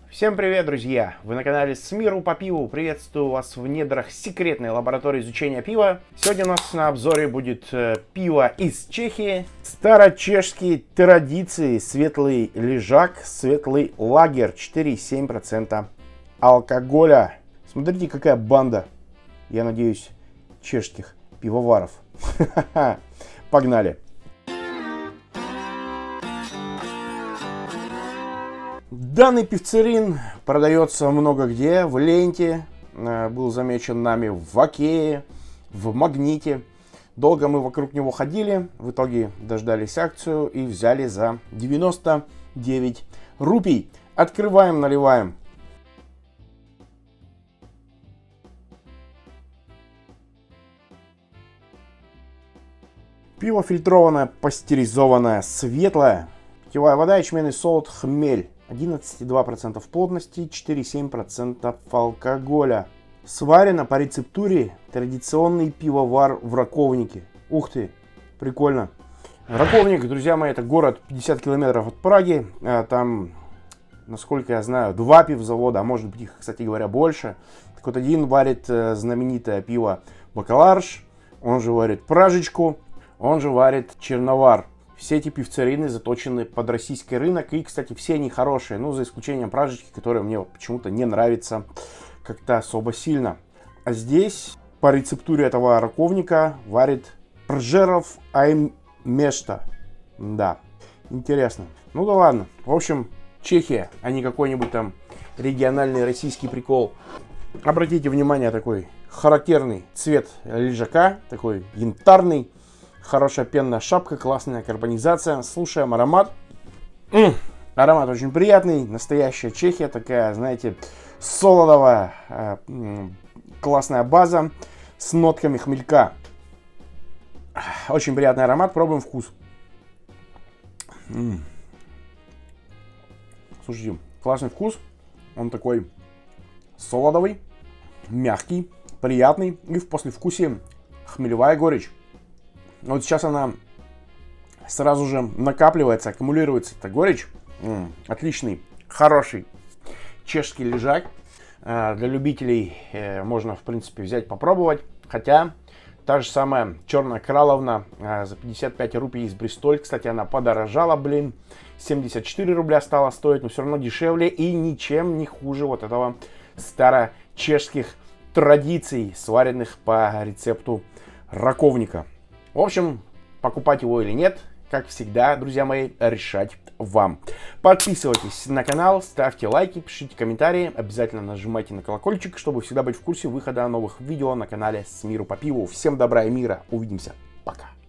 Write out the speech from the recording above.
Всем привет, друзья! Вы на канале С миру по пиву. Приветствую вас в недрах секретной лаборатории изучения пива. Сегодня у нас на обзоре будет пиво из Чехии. Старочешские традиции. Светлый лежак, светлый лагер. 4,7% алкоголя. Смотрите, какая банда, я надеюсь, чешских пивоваров. Погнали! Данный пивцерин продается много где, в ленте, был замечен нами в Окее, в Магните. Долго мы вокруг него ходили, в итоге дождались акцию и взяли за 99 рупий. Открываем, наливаем. Пиво фильтрованное, пастеризованное, светлое. Питьевая вода, ячменный солод, хмель. 11,2% плотности, 4,7% алкоголя. Сварено по рецептуре традиционный пивовар в Раковнике. Ух ты, прикольно. Раковник, друзья мои, это город 50 километров от Праги. Там, насколько я знаю, 2 пивзавода, а может быть их, кстати говоря, больше. Так вот, один варит знаменитое пиво Бакаларш, он же варит Пражечку, он же варит Черновар. Все эти пивцерины заточены под российский рынок. И, кстати, все они хорошие. Ну, за исключением Пражечки, которая мне почему-то не нравится как-то особо сильно. А здесь по рецептуре этого раковника варит Пржеров Аймешта. Да, интересно. Ну да ладно. В общем, Чехия, а не какой-нибудь там региональный российский прикол. Обратите внимание, такой характерный цвет лежака. Такой янтарный. Хорошая пенная шапка, классная карбонизация. Слушаем аромат. Аромат очень приятный. Настоящая Чехия. Такая, знаете, солодовая, классная база с нотками хмелька. Очень приятный аромат. Пробуем вкус. Слушайте, классный вкус. Он такой солодовый, мягкий, приятный. И в послевкусии хмелевая горечь. Вот сейчас она сразу же накапливается, аккумулируется, эта горечь. Отличный, хороший чешский лежак. Для любителей можно, в принципе, взять, попробовать. Хотя, та же самая Черная Краловна за 55 рупий из Бристоль. Кстати, она подорожала, 74 рубля стала стоить, но все равно дешевле и ничем не хуже вот этого старочешских традиций, сваренных по рецепту Раковника. В общем, покупать его или нет, как всегда, друзья мои, решать вам. Подписывайтесь на канал, ставьте лайки, пишите комментарии, обязательно нажимайте на колокольчик, чтобы всегда быть в курсе выхода новых видео на канале С миру по пиву. Всем добра и мира, увидимся, пока.